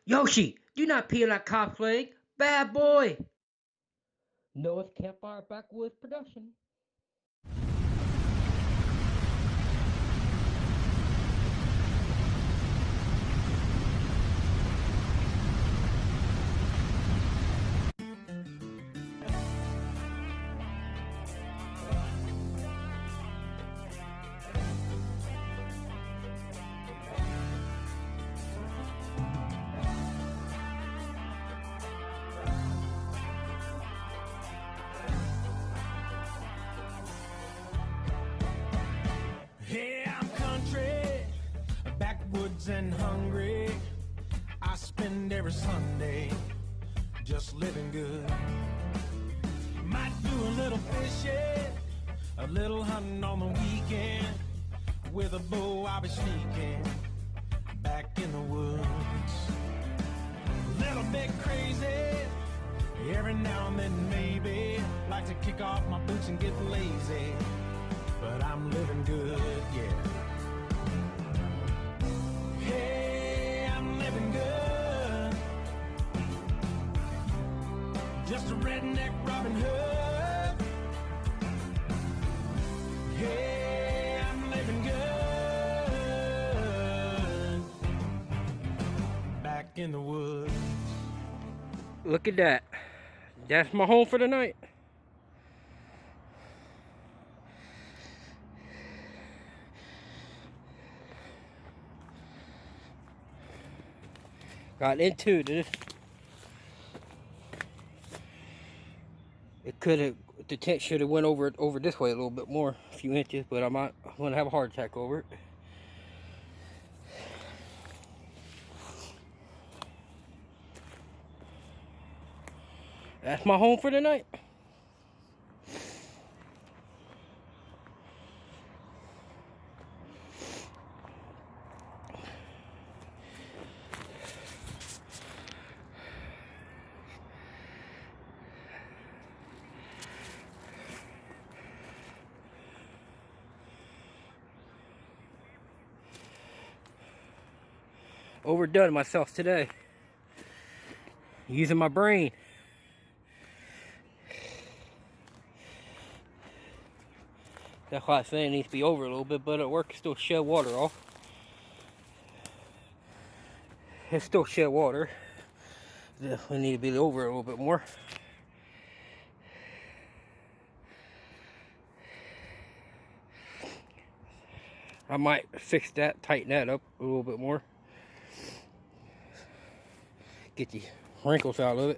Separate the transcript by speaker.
Speaker 1: Yoshi, do not pee on that cop's leg. Bad boy. Noah's Campfire Backwoods production.
Speaker 2: Yeah, I'm country, backwoods and hungry. I spend every Sunday just living good. Might do a little fishing, a little hunting on the weekend. With a bow I'll be sneaking back in the woods. A little bit crazy, every now and then maybe. Like to kick off my boots and get lazy, but I'm living good, yeah. Hey, I'm living good. Just a redneck Robin Hood. Hey, I'm living good. Back in the woods.
Speaker 1: Look at that. That's my home for the night. Got into this. It could have, the tent should have went over this way a little bit more, a few inches, but I'm gonna have a heart attack over it. That's my home for the night. Overdone myself today. Using my brain. That's why I say it needs to be over a little bit, but at work it still shed water off. It still shed water. Definitely need to be over a little bit more. I might fix that, tighten that up a little bit more. Get the wrinkles out of it.